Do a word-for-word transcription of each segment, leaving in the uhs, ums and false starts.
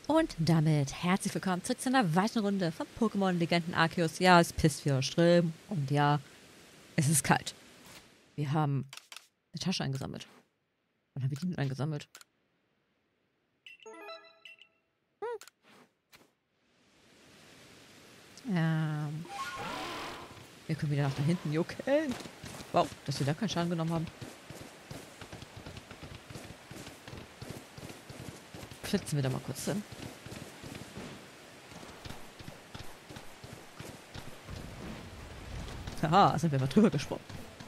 Und damit herzlich willkommen zurück zu einer weiteren Runde von Pokémon Legenden Arceus. Ja, es pisst wieder Ström und ja, es ist kalt. Wir haben eine Tasche eingesammelt. Wann haben wir die denn eingesammelt? Hm. Ähm, wir können wieder nach da hinten. Okay. Wow, dass wir da keinen Schaden genommen haben. Flitzen wir da mal kurz hin. Haha, sind wir mal drüber gesprungen.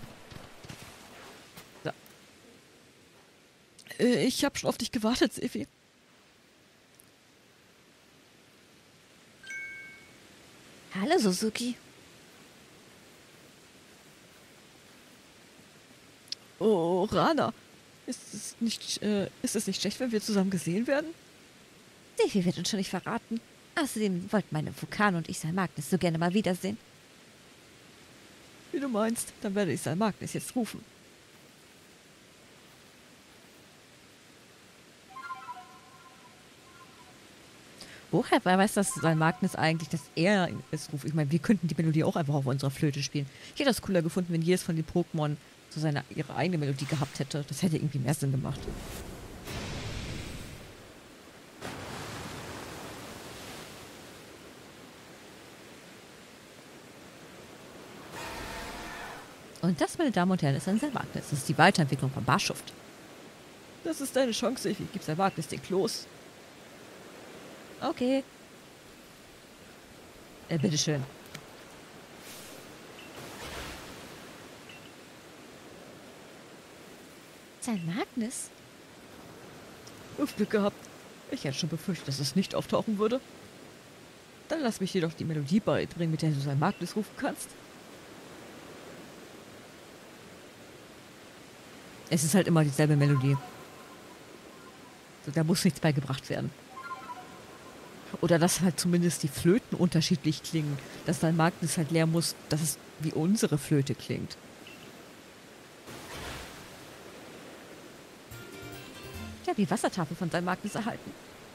So. Äh, Ich habe schon auf dich gewartet, Sefi. Hallo, Suzuki. Oh, Rana. Ist es nicht, äh, ist es nicht schlecht, wenn wir zusammen gesehen werden? Sefi wird uns schon nicht verraten. Außerdem wollten meine Vulkan und ich sein Magnus so gerne mal wiedersehen. Wie du meinst, dann werde ich sein Magnus jetzt rufen. Woher weiß das sein Magnus eigentlich, dass er es ruft? Ich meine, wir könnten die Melodie auch einfach auf unserer Flöte spielen. Ich hätte das cooler gefunden, wenn jedes von den Pokémon so seine, ihre eigene Melodie gehabt hätte. Das hätte irgendwie mehr Sinn gemacht. Und das, meine Damen und Herren, ist ein sein Magnus. Das ist die Weiterentwicklung von Barschuft. Das ist deine Chance, Evi. Gib sein Magnus den Kloß. Okay. Äh, bitteschön. Sein Magnus? Uff, Glück gehabt. Ich hätte schon befürchtet, dass es nicht auftauchen würde. Dann lass mich dir doch die Melodie beibringen, mit der du sein Magnus rufen kannst. Es ist halt immer dieselbe Melodie. So, da muss nichts beigebracht werden. Oder dass halt zumindest die Flöten unterschiedlich klingen. Dass dein Magnus halt lernen muss, dass es wie unsere Flöte klingt. Ich habe die Wassertafel von seinem Magnus erhalten.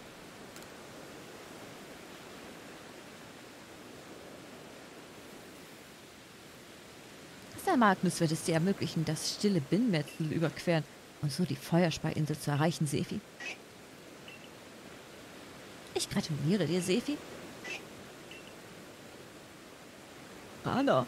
Sein Magnus wird es dir ermöglichen, das stille Binnenmeer zu überqueren und so die Feuerspeiinsel zu erreichen, Sefi. Ich gratuliere dir, Sefi. Rana.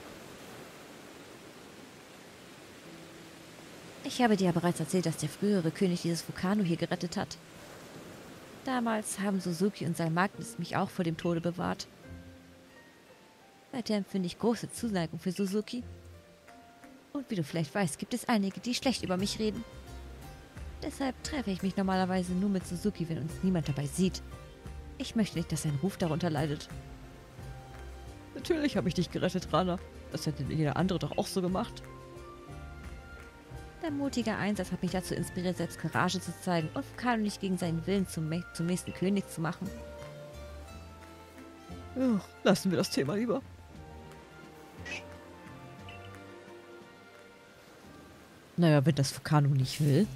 Ich habe dir ja bereits erzählt, dass der frühere König dieses Vulkano hier gerettet hat. Damals haben Suzuki und sein Magnus mich auch vor dem Tode bewahrt. Seitdem empfinde ich große Zuneigung für Suzuki. Und wie du vielleicht weißt, gibt es einige, die schlecht über mich reden. Deshalb treffe ich mich normalerweise nur mit Suzuki, wenn uns niemand dabei sieht. Ich möchte nicht, dass sein Ruf darunter leidet. Natürlich habe ich dich gerettet, Rana. Das hätte jeder andere doch auch so gemacht. Der mutige Einsatz hat mich dazu inspiriert, selbst Courage zu zeigen und Vulcano nicht gegen seinen Willen zum, zum nächsten König zu machen. Ja, lassen wir das Thema lieber. Naja, wenn das Vulcano nicht will.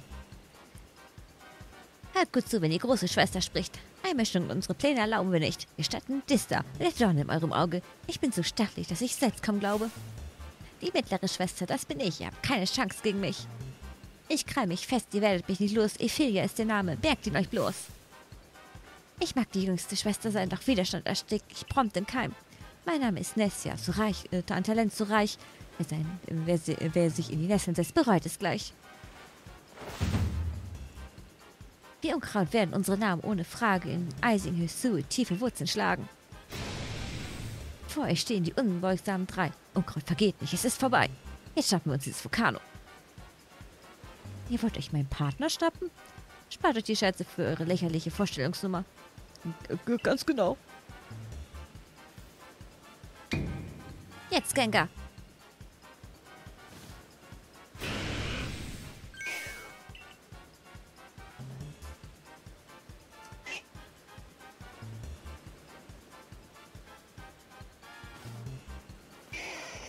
Hört gut zu, wenn die große Schwester spricht. Einmischung in unsere Pläne erlauben wir nicht. Wir statten Dista, der Dorn in eurem Auge. Ich bin so stattlich, dass ich selbst kaum glaube. Die mittlere Schwester, das bin ich. Ihr habt keine Chance gegen mich. Ich krall mich fest, ihr werdet mich nicht los. Ephilia ist der Name. Merkt ihn euch bloß. Ich mag die jüngste Schwester sein, doch Widerstand erstickt ich prompt im Keim. Mein Name ist Nessia, so reich, äh, an Talent so reich. Wer, sein, wer, wer sich in die Nesseln setzt, bereut es gleich. Die Unkraut werden unsere Namen ohne Frage in Eisinghöhe tiefe Wurzeln schlagen. Vor euch stehen die unbeugsamen drei. Unkraut vergeht nicht, es ist vorbei. Jetzt schnappen wir uns dieses Vulcano. Ihr wollt euch meinen Partner schnappen? Spart euch die Scherze für eure lächerliche Vorstellungsnummer. G ganz genau. Jetzt, Gengar.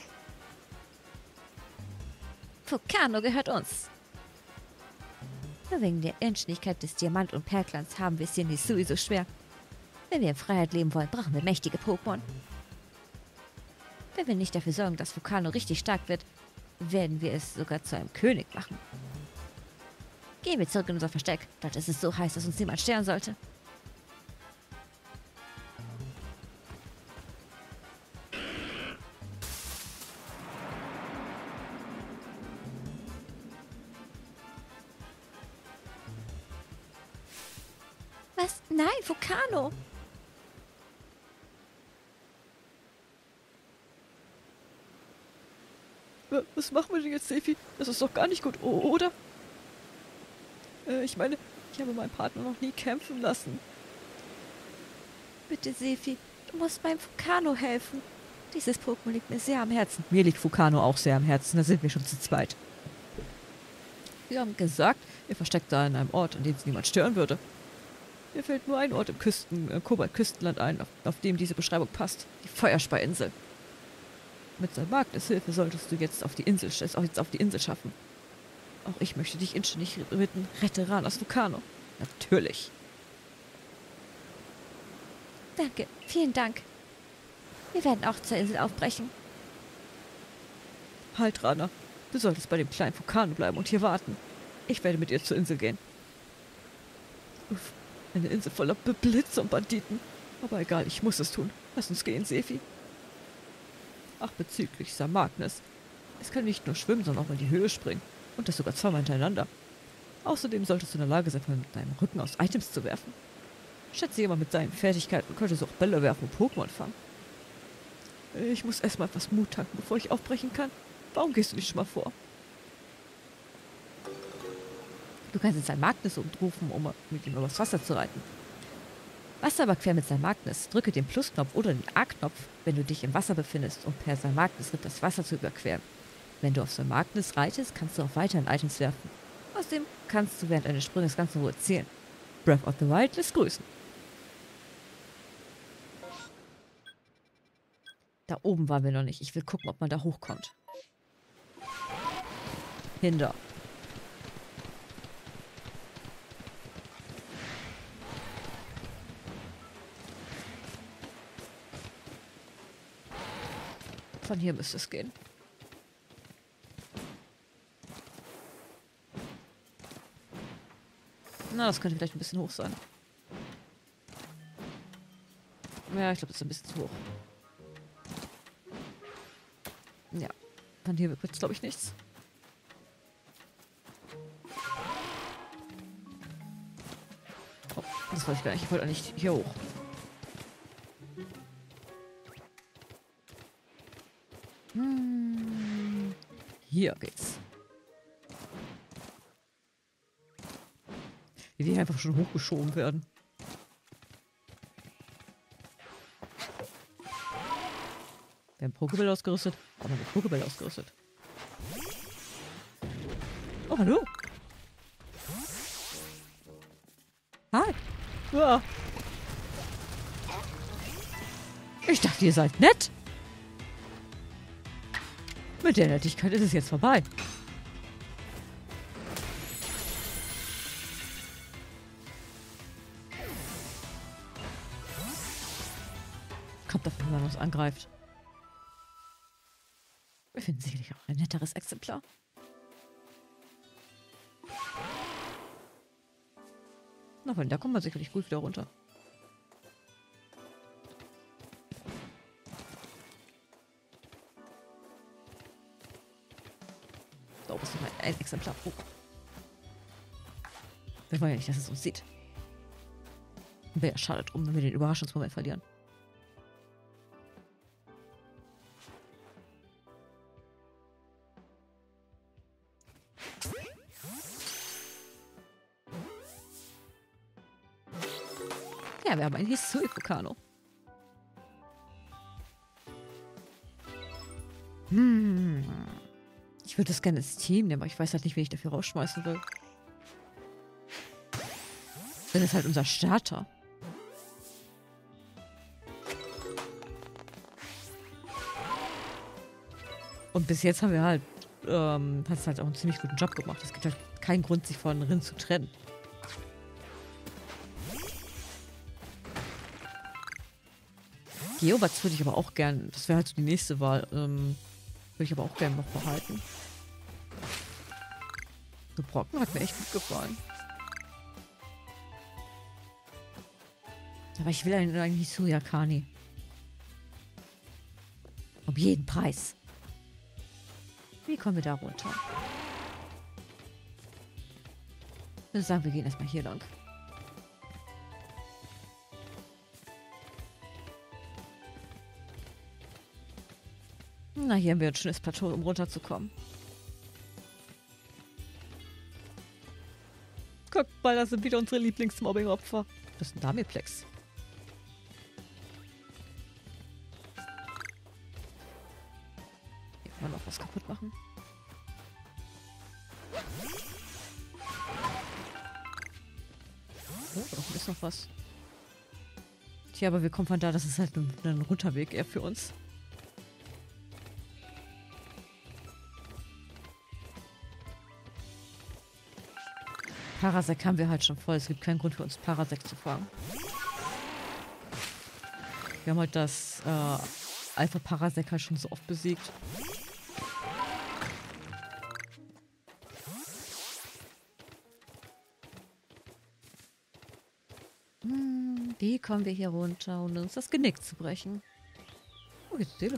Vulcano gehört uns. Nur wegen der Irrschnigkeit des Diamant- und Perlglanz haben wir es hier nicht sowieso schwer. Wenn wir in Freiheit leben wollen, brauchen wir mächtige Pokémon. Wenn wir nicht dafür sorgen, dass Vulcano richtig stark wird, werden wir es sogar zu einem König machen. Gehen wir zurück in unser Versteck. Dort ist es so heiß, dass uns niemand stören sollte. Was? Nein, Vulcano! Was machen wir denn jetzt, Sefi? Das ist doch gar nicht gut, oder? Äh, ich meine, ich habe meinen Partner noch nie kämpfen lassen. Bitte, Sefi, du musst meinem Vulcano helfen. Dieses Pokémon liegt mir sehr am Herzen. Mir liegt Vulcano auch sehr am Herzen, da sind wir schon zu zweit. Wir haben gesagt, ihr versteckt da in einem Ort, an dem es niemand stören würde. Mir fällt nur ein Ort im Küsten, äh, Kobalt-Küstenland ein, auf, auf dem diese Beschreibung passt. Die Feuerspeiinsel. Mit Sankt Magnus Hilfe solltest du jetzt auf die Insel, es auch jetzt auf die Insel schaffen. Auch ich möchte dich inständig bitten, rette Ranas Vulcano. Natürlich. Danke, vielen Dank. Wir werden auch zur Insel aufbrechen. Halt, Rana. Du solltest bei dem kleinen Vulcano bleiben und hier warten. Ich werde mit ihr zur Insel gehen. Uff, eine Insel voller B- Blitze und Banditen. Aber egal, ich muss es tun. Lass uns gehen, Sefi. Ach, bezüglich Sankt Magnus. Es kann nicht nur schwimmen, sondern auch in die Höhe springen. Und das sogar zweimal hintereinander. Außerdem solltest du in der Lage sein, mit deinem Rücken aus Items zu werfen. Schätze, jemand mit seinen Fertigkeiten könnte so auch Bälle werfen und Pokémon fangen. Ich muss erstmal etwas Mut tanken, bevor ich aufbrechen kann. Warum gehst du nicht schon mal vor? Du kannst jetzt Sankt Magnus umrufen, um mit ihm übers Wasser zu reiten. Wasser überqueren mit Sankt Magnus. Drücke den Plusknopf oder den A-Knopf, wenn du dich im Wasser befindest, um per Sankt Magnus Ritt das Wasser zu überqueren. Wenn du auf Sankt Magnus reitest, kannst du auch weiterhin Items werfen. Außerdem kannst du während eines Sprunges ganz in Ruhe zählen. Breath of the Wild lässt grüßen. Da oben waren wir noch nicht. Ich will gucken, ob man da hochkommt. Hinder. Von hier müsste es gehen. Na, das könnte vielleicht ein bisschen hoch sein. Ja, ich glaube, das ist ein bisschen zu hoch. Ja, von hier wird es, glaube ich, nichts. Oh, das wollte ich gar nicht. Ich wollte eigentlich hier hoch. Hm, hier geht's. Wie die einfach schon hochgeschoben werden. Wir haben Pokéball ausgerüstet. Aber wir haben Pokéball ausgerüstet. Oh, hallo. Hi. Ja. Ich dachte, ihr seid nett. Mit der Nettigkeit ist es jetzt vorbei. Kommt davon, wenn man uns angreift. Wir finden sicherlich auch ein netteres Exemplar. Na, von da kommt man sicherlich gut wieder runter. Da oben ist noch ein Exemplar. Oh. Wir wollen ja nicht, dass es uns sieht. Wäre ja schade drum, wenn wir den Überraschungsmoment verlieren. Ja, wir haben einen Hisui-Vulcano. Hm. Ich würde das gerne ins Team nehmen, aber ich weiß halt nicht, wen ich dafür rausschmeißen will. Das ist halt unser Starter. Und bis jetzt haben wir halt, ähm, hat es halt auch einen ziemlich guten Job gemacht. Es gibt halt kein Grund, sich von Rin zu trennen. Geobatz würde ich aber auch gern, das wäre halt so die nächste Wahl, ähm, würde ich aber auch gerne noch behalten. So Brocken hat mir echt gut gefallen. Aber ich will eigentlich Suyakani. Um jeden Preis. Wie kommen wir da runter? Ich würde sagen, wir gehen erstmal hier lang. Na, hier haben wir ein schönes Plateau, um runterzukommen. Guck mal, das sind wieder unsere Lieblingsmobbing-Opfer. Das ist ein Damiplex. Hier können wir noch was kaputt machen. Oh, da unten ist noch was. Tja, aber wir kommen von da, das ist halt ein, ein Runterweg eher für uns. Parasek haben wir halt schon voll. Es gibt keinen Grund für uns, Parasek zu fangen. Wir haben halt das äh, Alpha Parasek halt schon so oft besiegt. Hm, wie kommen wir hier runter, ohne uns das Genick zu brechen? Oh, jetzt Seele.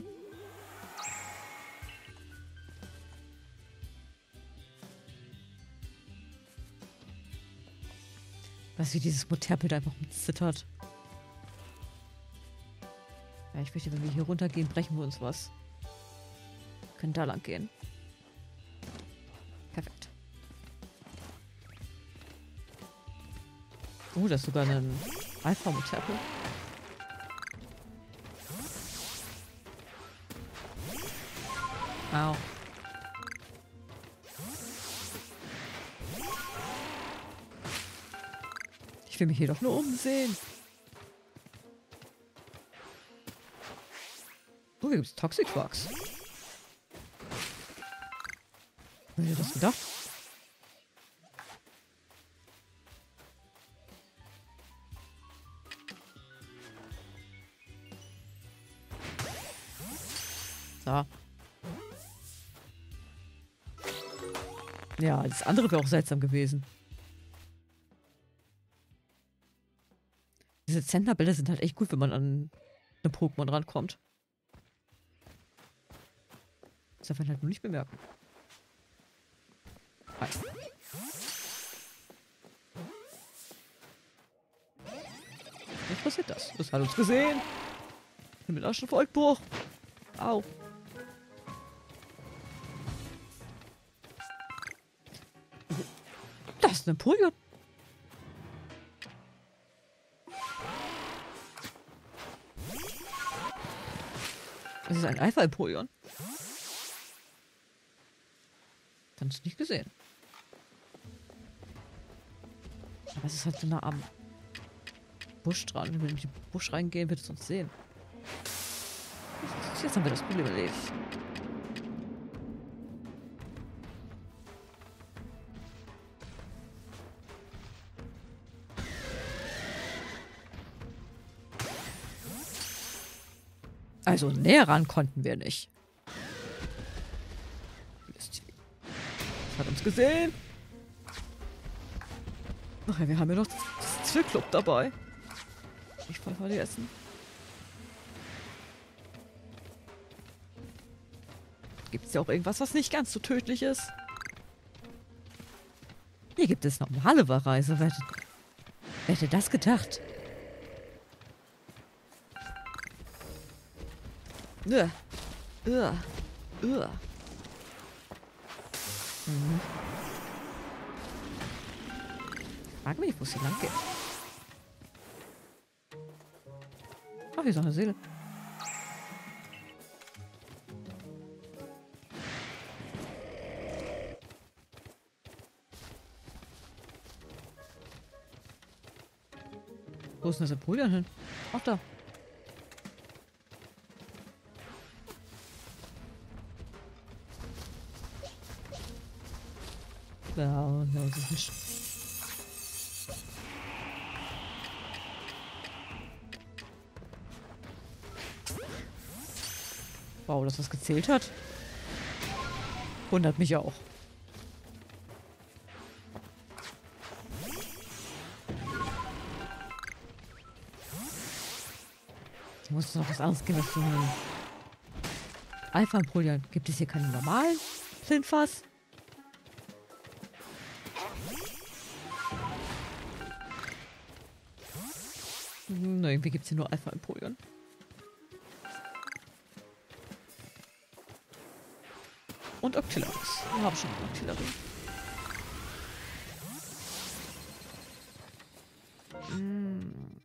Was wie dieses Moterbild einfach zittert. Ja, ich möchte, wenn wir hier runtergehen, brechen wir uns was. Wir können da lang gehen. Perfekt. Oh, das ist sogar ein Alpha-Moterbild. Au. Ich will mich hier doch nur umsehen. Oh, hier gibt es Toxic Bugs. Wer hätte das gedacht? So. Ja, das andere wäre auch seltsam gewesen. Diese Zentnerbilder sind halt echt gut, wenn man an eine Pokémon rankommt. Das darf man halt nur nicht bemerken. Hi. Was passiert das? Das hat uns gesehen. Himmelaschen Volkbuch. Au. Das ist ein Napoleon. Das ist ein Alpha-Empoleon. Dann ist nicht gesehen. Aber es ist halt so nah am Busch dran. Wenn wir in den Busch reingehen, wird es uns sehen. Jetzt haben wir das Problem erledigt. Also näher ran konnten wir nicht. Das hat uns gesehen. Ach ja, wir haben ja noch das Zirklub dabei. Ich voll vergessen. Gibt es ja auch irgendwas, was nicht ganz so tödlich ist? Hier gibt es normale Reise. Wer hätte, wer hätte das gedacht? Uah. Uah. Uah. Mhm. Ich frage mich, wo es hier lang geht. Ach, hier ist noch eine Seele. Wo ist denn das Empoleon hin? Ach, da. Ja, ja, das ist nicht. Wow, dass das gezählt hat. Wundert mich auch. Hier muss es noch was anderes geben, was zu hören. Alpha-Empolion. Gibt es hier keinen normalen Flintfass? Hm, irgendwie gibt es hier nur Alpha-Empolion. Und Octilleris. Wir haben schon Octilleris. Mm.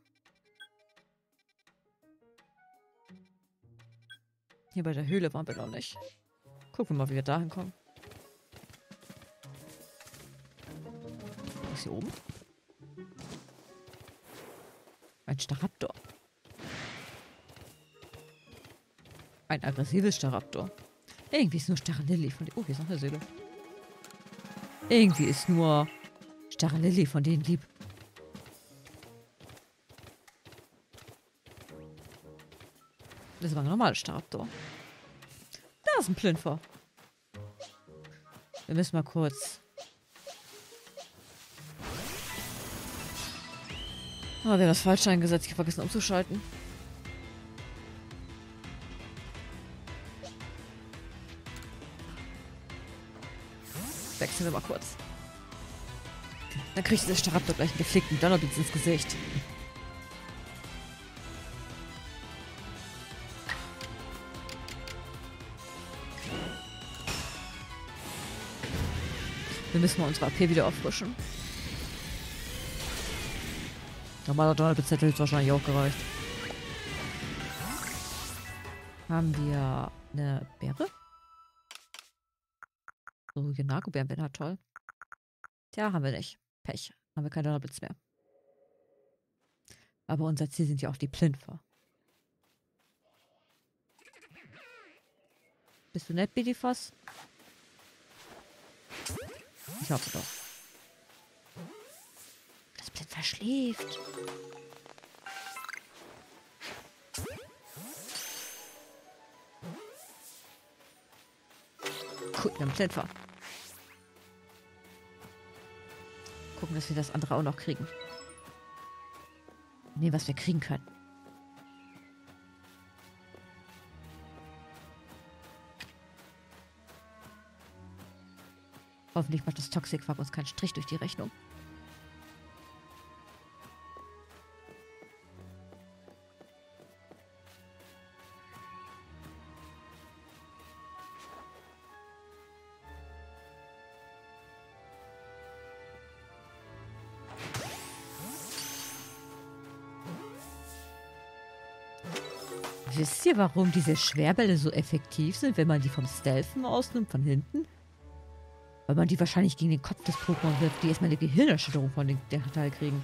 Hier bei der Höhle waren wir noch nicht. Gucken wir mal, wie wir da hinkommen. Was ist hier oben? Ein Staraptor. Ein aggressives Staraptor. Irgendwie ist nur Starrelilli von denen. Oh, hier ist noch eine Seele. Irgendwie ist nur Starrelilli von denen lieb. Das war ein normaler Staraptor. Da ist ein Plinfer. Wir müssen mal kurz. Oh, wir haben das falsch eingesetzt. Ich habe vergessen umzuschalten. Wechseln wir mal kurz. Dann kriegt dieser Staraptor gleich einen geflickten Donnerblitz ins Gesicht. Wir müssen mal unsere A P wieder auffrischen. Normaler Donnerblitz hätte jetzt wahrscheinlich auch gereicht. Haben wir eine Beere? So, Nago-Bären wären halt toll. Tja, haben wir nicht. Pech. Haben wir keinen Donnerblitz mehr. Aber unser Ziel sind ja auch die Plinfer. Bist du nett, Bidifass? Ich hoffe doch. Das Plinfer schläft. Cool, wir haben Plinfer. Gucken, dass wir das andere auch noch kriegen. Nee, was wir kriegen können. Hoffentlich macht das Toxic-Fuck uns keinen Strich durch die Rechnung. Wisst ihr, warum diese Schwerbälle so effektiv sind, wenn man die vom Stealthen ausnimmt, von hinten? Weil man die wahrscheinlich gegen den Kopf des Pokémon wirft, die erstmal eine Gehirnerschütterung von den, der Teil kriegen.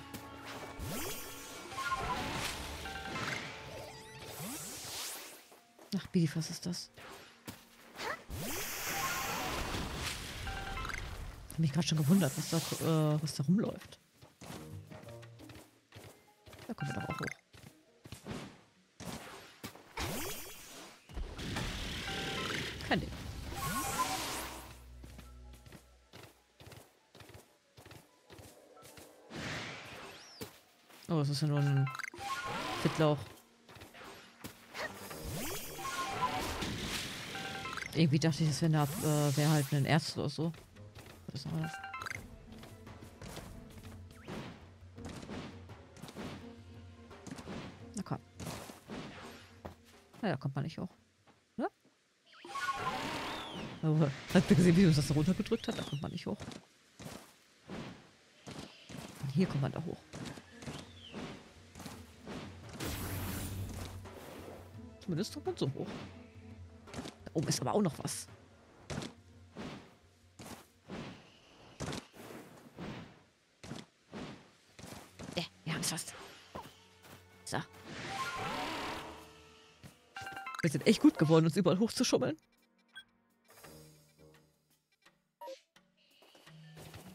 Ach, Bidi, was ist das? Ich habe mich gerade schon gewundert, was da, äh, was da rumläuft. Da kommen wir doch auch hoch. Kein Ding. Oh, das ist ja nur ein Fittlauch. Irgendwie dachte ich, das wäre äh, wär halt ein Ärzte oder so. Was ist noch das? Na komm. Na, da kommt man nicht hoch. Ne? Aber habt ihr gesehen, wie uns das da runtergedrückt hat? Da kommt man nicht hoch. Und hier kommt man da hoch. Zumindest kommt man so hoch. Da oben ist aber auch noch was. Ja, wir haben es fast. So. Wir sind echt gut geworden, uns überall hochzuschummeln.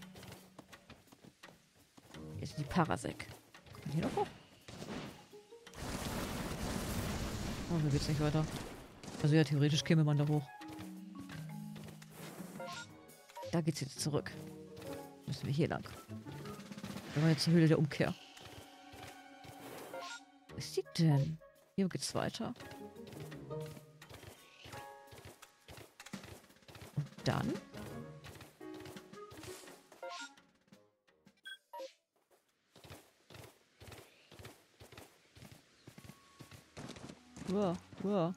Parasek. Kommt man hier noch hoch? Oh, hier geht's nicht weiter. Also ja, theoretisch käme man da hoch. Da geht's jetzt zurück. Müssen wir hier lang. Wir wollen jetzt zur Höhle der Umkehr. Wo ist die denn? Hier geht's weiter. Und dann? Wow, wow.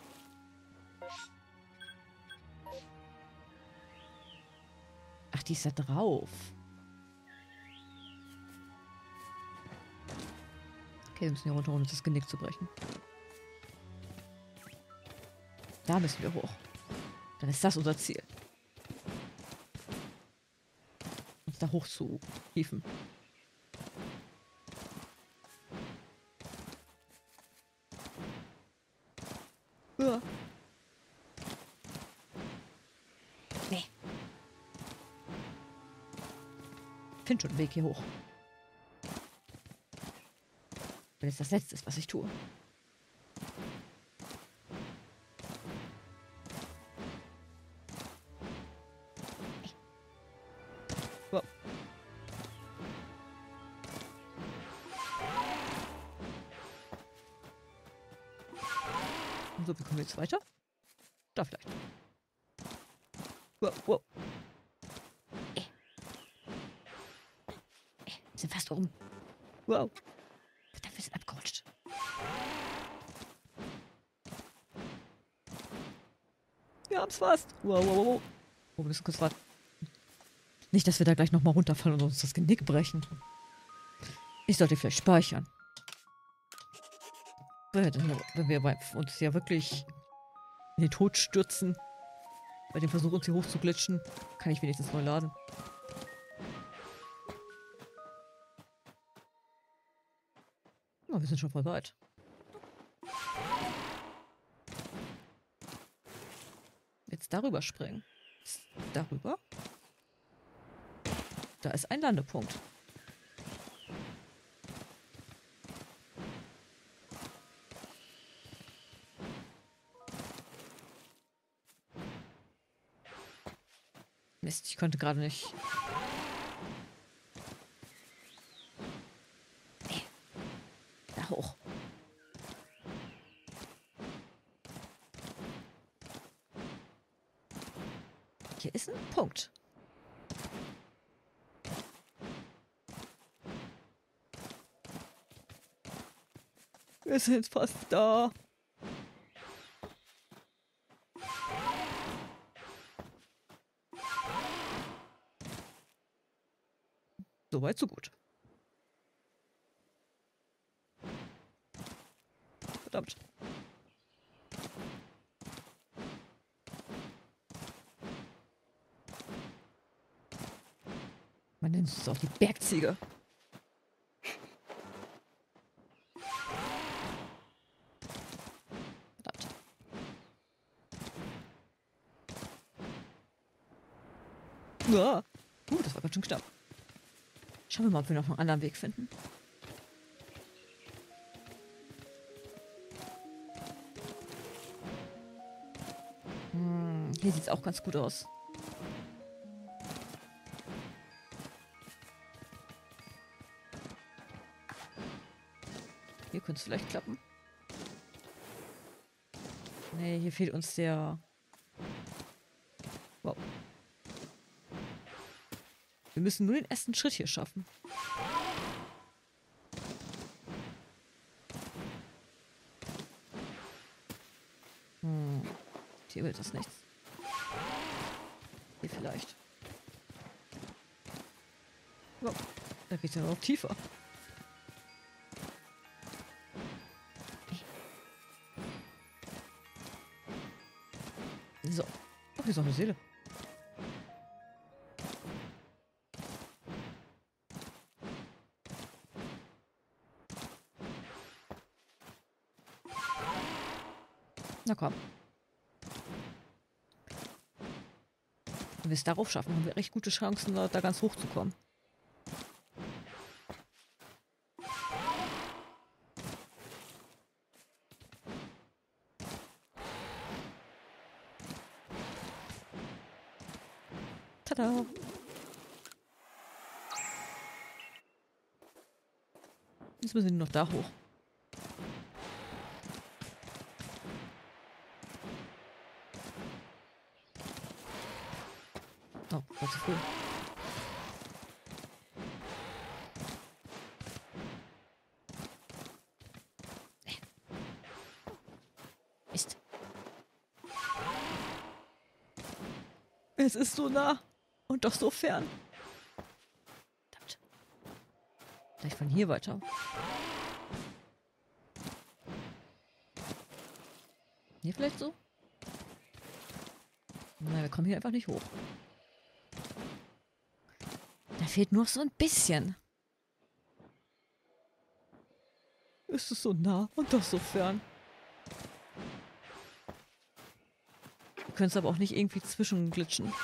Ach, die ist da drauf. Okay, wir müssen hier runter, um uns das Genick zu brechen. Da müssen wir hoch. Dann ist das unser Ziel. Uns da hoch zu hieven. Ja. Nee. Ich finde schon einen Weg hier hoch. Wenn es das Letzte ist, was ich tue. Wow. Und so, wie kommen wir jetzt weiter? Da vielleicht. Wow, wow. Äh. Äh, wir sind fast oben. Wow. Verdammt, wir sind abgerutscht. Wir haben's fast. Wow, wow, wow. Oh, wir müssen kurz warten. Nicht, dass wir da gleich nochmal runterfallen und uns das Genick brechen. Ich sollte vielleicht speichern. Wenn wir uns ja wirklich in den Tod stürzen, bei dem Versuch, uns hier hoch zu glitschen, kann ich wenigstens neu laden. Oh, wir sind schon voll weit. Jetzt darüber springen. Darüber? Da ist ein Landepunkt. Mist, ich konnte gerade nicht. Da hoch. Hier ist ein Punkt. Wir sind fast da. Soweit, so gut. Verdammt. Man nennt es auch die Bergziege. Verdammt. Ja. Uh, das war ganz schön knapp. Schauen wir mal, ob wir noch einen anderen Weg finden. Hm, hier sieht es auch ganz gut aus. Hier könnte es vielleicht klappen. Nee, hier fehlt uns der... Wow. Wir müssen nur den ersten Schritt hier schaffen. Hm. Hier wird das nichts. Hier vielleicht. Wow. Da geht es ja noch tiefer. So. Oh, hier ist noch eine Seele. Na komm. Wenn wir es darauf schaffen, haben wir recht gute Chancen, da, da ganz hoch zu kommen. Tada! Jetzt müssen wir nur noch da hoch. Oh, war zu früh. Mist. Es ist so nah und doch so fern. Verdammt. Vielleicht von hier weiter. Hier vielleicht so? Nein, wir kommen hier einfach nicht hoch. Da fehlt nur so ein bisschen. Es ist so nah und doch so fern. Wir können es aber auch nicht irgendwie zwischenglitschen.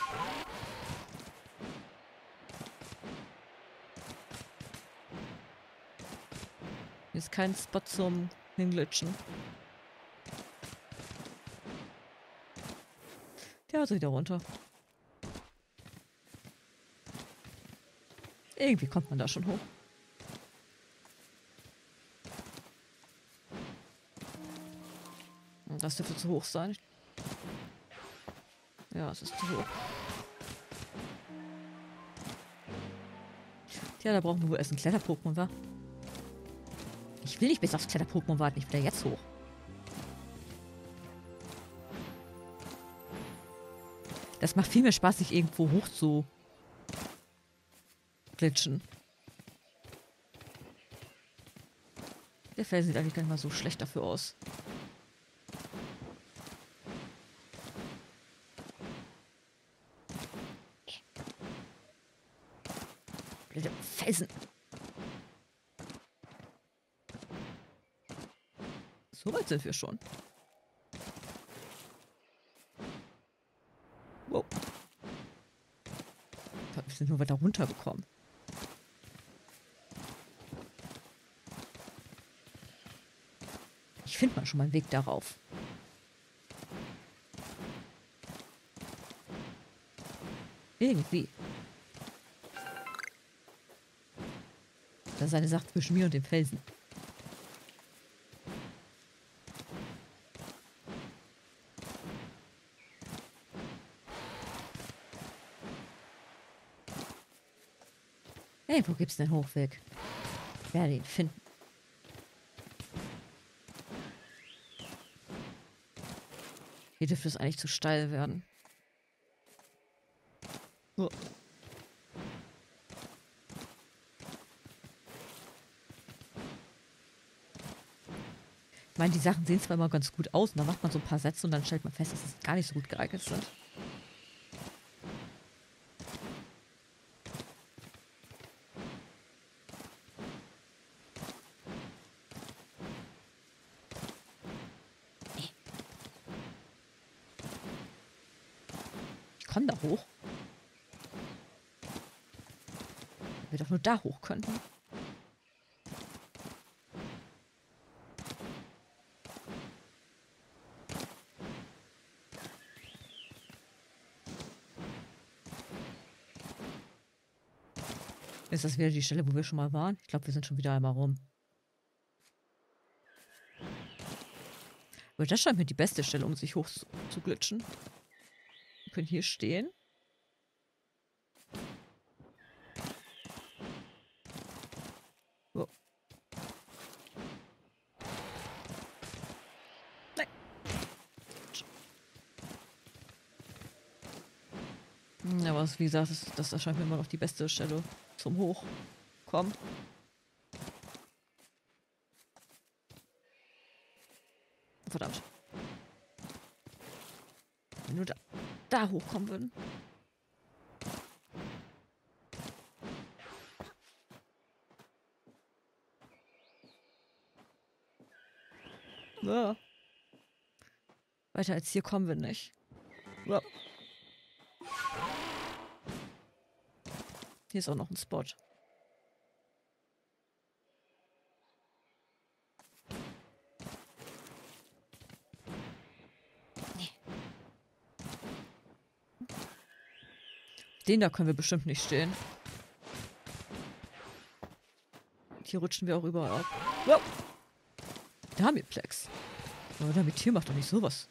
Hier ist kein Spot zum Hinglitschen. Der ist wieder runter. Irgendwie kommt man da schon hoch. Das dürfte zu hoch sein. Ja, es ist zu hoch. Tja, da brauchen wir wohl erst ein Kletter-Pokémon, wa? Ich will nicht bis aufs Kletter-Pokémon warten, ich will da jetzt hoch. Das macht viel mehr Spaß, sich irgendwo hoch zu glitschen. Der Felsen sieht eigentlich gar nicht mal so schlecht dafür aus. Blöde Felsen. So weit sind wir schon. Wow. Wir sind nur weiter runtergekommen. Ich finde mal schon mal einen Weg darauf. Irgendwie. Das ist eine Sache zwischen mir und dem Felsen. Hey, wo gibt's denn Hochweg? Ich werde ihn finden. Hier dürfte es eigentlich zu steil werden. Oh. Ich meine, die Sachen sehen zwar immer ganz gut aus, und dann macht man so ein paar Sätze und dann stellt man fest, dass sie gar nicht so gut geeignet sind. Ich komme da hoch. Wir doch nur da hoch könnten. Ist das wieder die Stelle, wo wir schon mal waren? Ich glaube, wir sind schon wieder einmal rum. Aber das scheint mir die beste Stelle, um sich hoch zu, zu glitschen. Wir können hier stehen. Oh. Nein. Aber wie gesagt, das, das erscheint mir immer noch die beste Stelle zum Hochkommen. Verdammt. Wenn wir da, da hochkommen würden. Ja. Weiter als hier kommen wir nicht. Ja. Hier ist auch noch ein Spot. Ich den da können wir bestimmt nicht stehen. Hier rutschen wir auch überall ab. Wow. Damiplex. Aber damit Tier macht doch nicht sowas.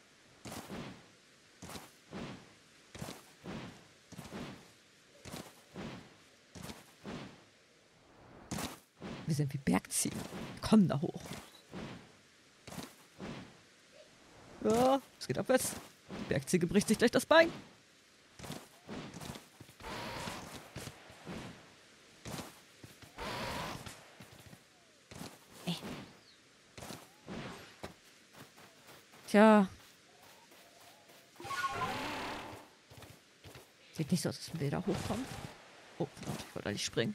Wir sind wie Bergziegen. Wir kommen da hoch. Ja, es geht abwärts. Die Bergziege bricht sich gleich das Bein. Äh. Tja. Sieht nicht so aus, als wir da hochkommen. Oh, verdammt, ich wollte eigentlich springen.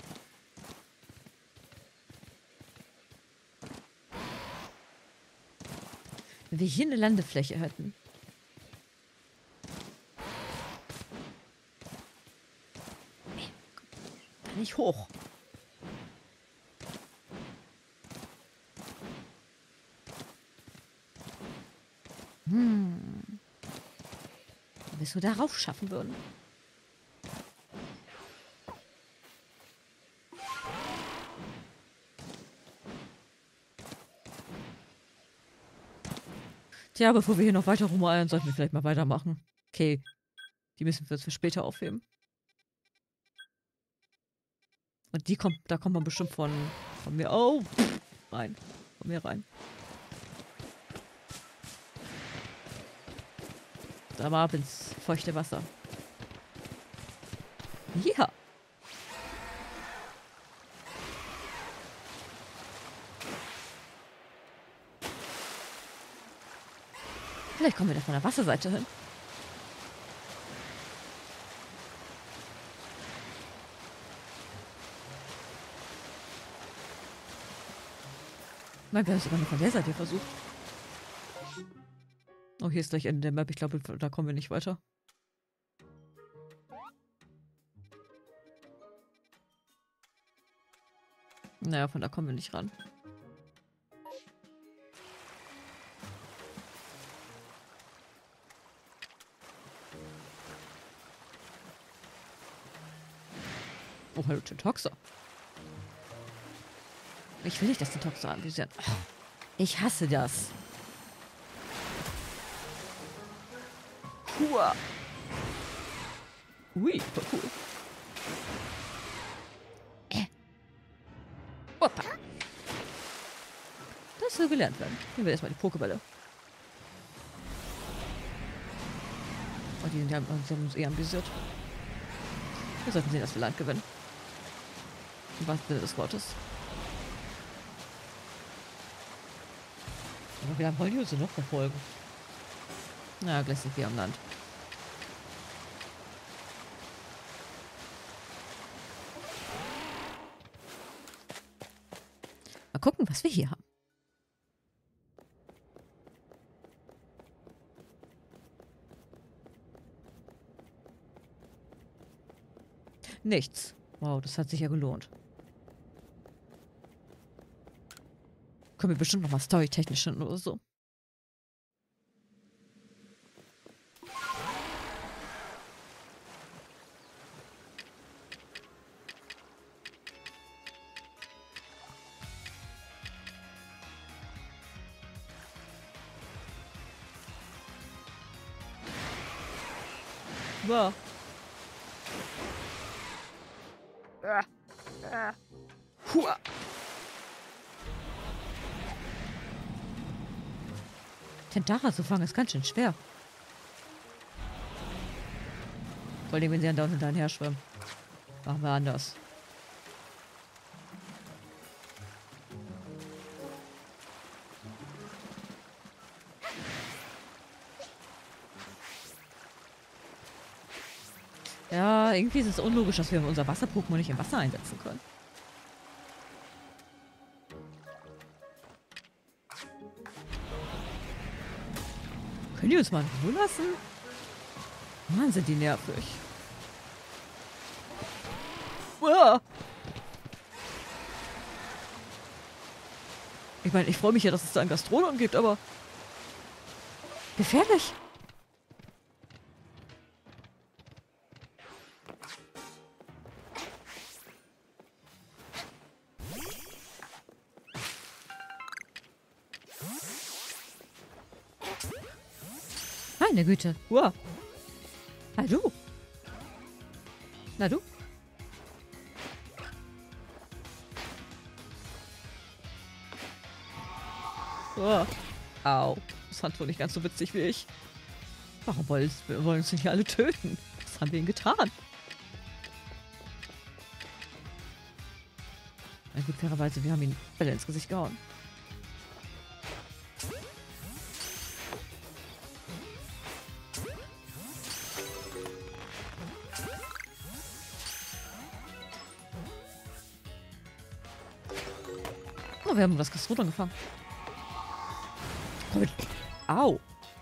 Wenn wir hier eine Landefläche hätten. Da nicht hoch. Hm. Wenn wir es so darauf schaffen würden. Tja, bevor wir hier noch weiter rumeiern, sollten wir vielleicht mal weitermachen. Okay. Die müssen wir jetzt für später aufheben. Und die kommt, da kommt man bestimmt von, von mir. Oh! Rein. Von mir rein. Da mal ab ins feuchte Wasser. Ja! Vielleicht kommen wir da von der Wasserseite hin. Nein, wir haben es sogar noch von der Seite versucht. Oh, hier ist gleich Ende der Map. Ich glaube, da kommen wir nicht weiter. Naja, von da kommen wir nicht ran. Oh, hallo, Tintoxa. Ich will nicht, dass Tintoxa anvisiert. Oh, ich hasse das. Hua. Ui, voll cool. Äh. Opa. Das soll gelernt werden. Nehmen wir erstmal die Pokébälle. Oh, die sind ja die haben uns eh anvisiert. Wir sollten sehen, dass wir Land gewinnen. Im wahrsten Sinne des Wortes. Aber wir wollen die uns noch verfolgen. Na, gleich sind wir am Land. Mal gucken, was wir hier haben. Nichts. Wow, das hat sich ja gelohnt. Können wir bestimmt noch mal storytechnisch hin oder so. Wow. Hua. Tentara zu fangen ist ganz schön schwer. Vor allem, wenn sie dann da unten hinterher schwimmen. Machen wir anders. Ja, irgendwie ist es unlogisch, dass wir unser Wasser-Pokémon nicht im Wasser einsetzen können. Können die uns mal in Ruhe lassen? Mann, sind die nervig. Uah. Ich meine, ich freue mich ja, dass es da einen Gastrodon gibt, aber gefährlich. Meine Güte. Wow. Na du. Na du. Oh. Au. Das fand wohl nicht ganz so witzig wie ich. Warum wollen wir wollen uns nicht alle töten? Was haben wir ihnen getan? Na gut, fairerweise, wir haben ihn Bälle ins Gesicht gehauen. Oh, wir haben das Kastrot angefangen. Au.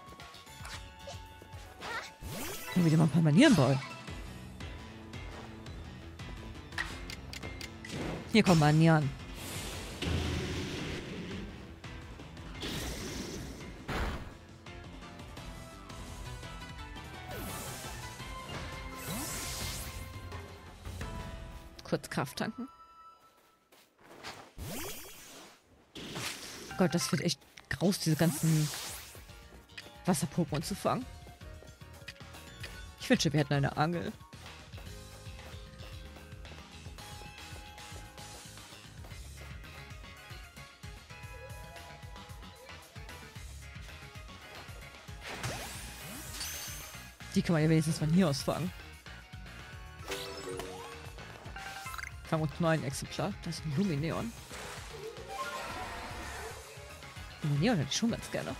Können wir dir mal ein paar Manieren bauen? Hier kommen Manieren. Kurz Kraft tanken. Gott, das wird echt graus, diese ganzen Wasser-Pokémon zu fangen. Ich wünsche, wir hätten eine Angel. Die kann man ja wenigstens von hier aus fangen. Fangen wir uns nur ein Exemplar. Das ist ein Lumineon. Lumineon hätte ich schon ganz gerne.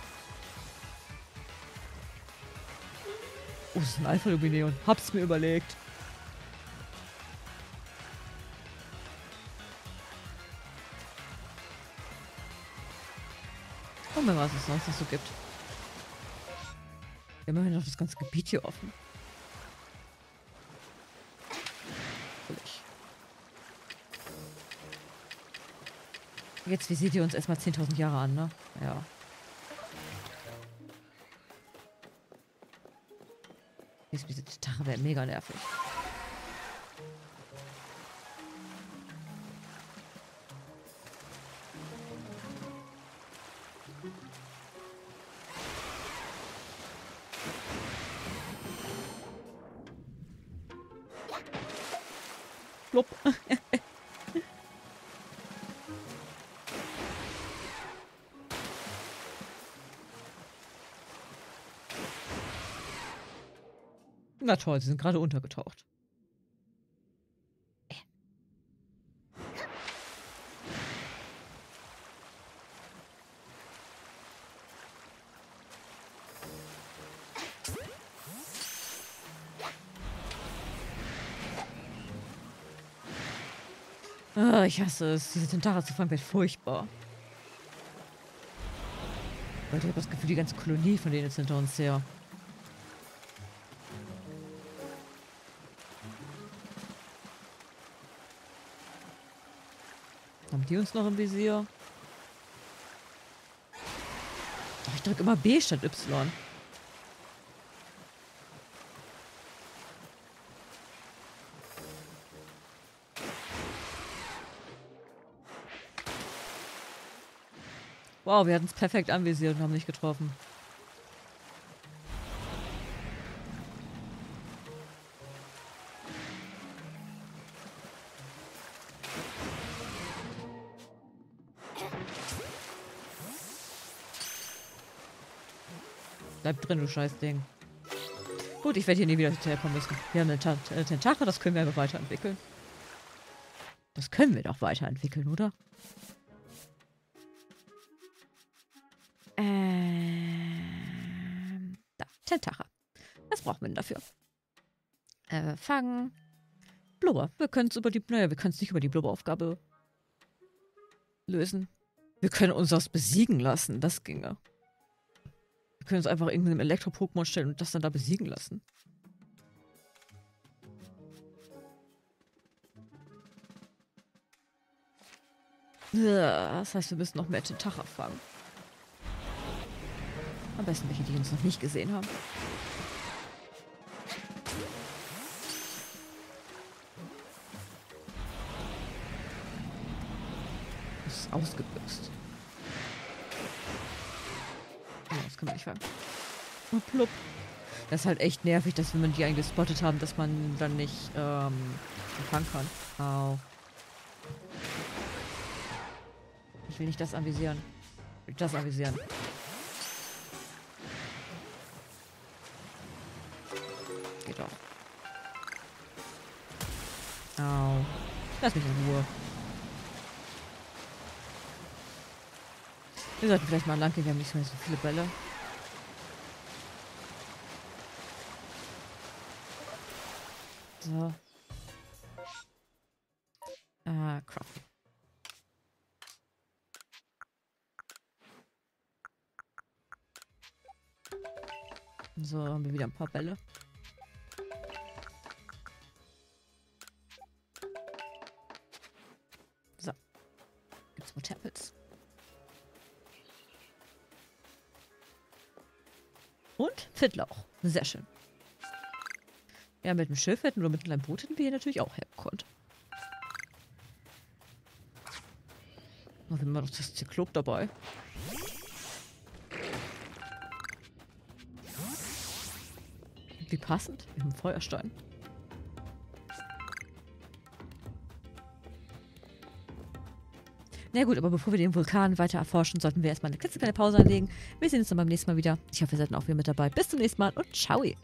Oh, das ist ein Alpha-Lumineon. Hab's mir überlegt. Schauen wir mal, was es sonst noch so gibt. Immerhin noch das ganze Gebiet hier offen. Völlig. Jetzt visiert ihr uns erstmal zehntausend Jahre an, ne? Ja. Jetzt diese Gitarre wäre mega nervig. Plopp. Na toll, sie sind gerade untergetaucht. Ah, ich hasse es. Diese Tentakel zu fangen wird furchtbar. Leute, ich habe das Gefühl, die ganze Kolonie von denen ist hinter uns her. Haben die uns noch im Visier? Ach, ich drücke immer B statt Y. Wow, wir hatten es perfekt anvisiert und haben nicht getroffen. Bleib drin, du Scheißding. Gut, ich werde hier nie wieder herkommen müssen. Wir haben eine Tentakel, das können wir aber weiterentwickeln. Das können wir doch weiterentwickeln, oder? Ähm, da, Tentakel. Was brauchen wir denn dafür? Äh, fangen. Blubber. Wir können es über die, naja, wir können es nicht über die Blubberaufgabe lösen. Wir können uns das besiegen lassen. Das ginge. Wir können uns einfach irgendeinem Elektro-Pokémon stellen und das dann da besiegen lassen. Ja, das heißt, wir müssen noch mehr Tentacher fangen. Am besten welche, die uns noch nicht gesehen haben. Das ist ausgebüxt. Ja, das können wir nicht fangen. Und plupp. Das ist halt echt nervig, dass wenn man die eingespottet haben, dass man dann nicht ähm, fangen kann. Au. Ich will nicht das anvisieren. Ich will das anvisieren. Geht doch. Au. Lass mich in Ruhe. Wir sollten vielleicht mal lang gehen, wir haben nicht mehr so viele Bälle. So. Ah, Craft. So, haben wir wieder ein paar Bälle. So. Gibt's more Tempels. Und Fittlauch. Sehr schön. Ja, mit dem Schiff hätten wir mit einem kleinen Boot hätten wir hier natürlich auch hergekonnt. Und wir haben noch das Zyklop dabei. Wie passend. Wir haben einen Feuerstein. Na gut, aber bevor wir den Vulkan weiter erforschen, sollten wir erstmal eine klitzekleine Pause einlegen. Wir sehen uns dann beim nächsten Mal wieder. Ich hoffe, ihr seid auch wieder mit dabei. Bis zum nächsten Mal und ciao!